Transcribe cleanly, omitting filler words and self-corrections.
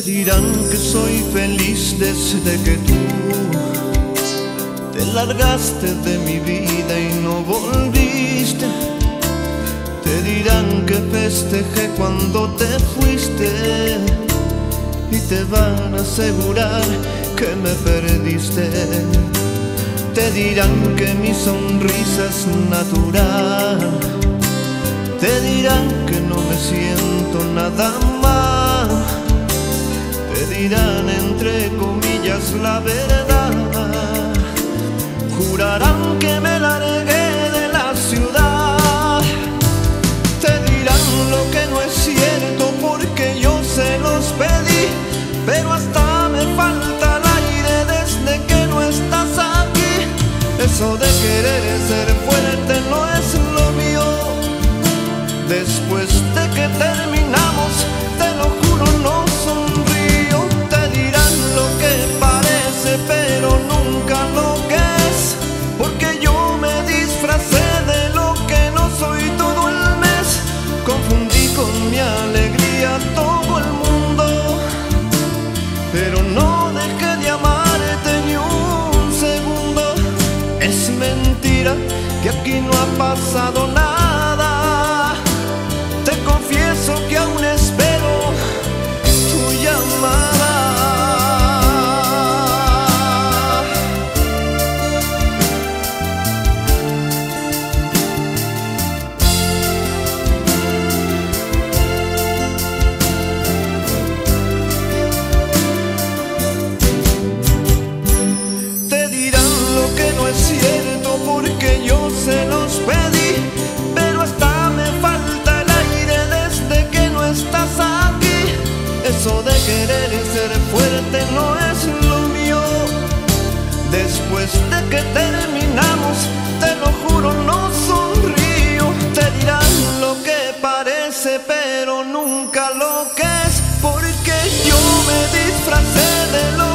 dirán que soy feliz desde que tú te largaste de mi vida y no volviste. Te dirán que festejé cuando te fuiste y te van a asegurar que me perdiste. Te dirán que mi sonrisa es natural. Te dirán que no me siento nada mal. Te dirán entre comillas la verdad. Jurarán que me largué de la ciudad. Te dirán lo que no es cierto porque yo se los pedí, pero hasta me falta el aire desde que no estás aquí. Eso de querer ser fuerte no es lo mío. Después de que terminamos, te lo juro, no sonrío. Te dirán lo que parece, pero nunca lo que es, porque yo me disfracé de lo que no soy todo el mes. Confundí con mi alegría todo el mundo, pero no dejé de amarte ni un segundo. Es mentira que aquí no ha pasado nada. Te confieso que aún espero tu llamada. Te dirán lo que no es cierto porque yo se los pedí, pero hasta me falta el aire desde que no estás aquí. Eso de querer ser fuerte no es lo mío. Después de que terminamos, te lo juro, no sonrío. Te dirán lo que parece, pero nunca lo que es, porque yo me disfracé de lo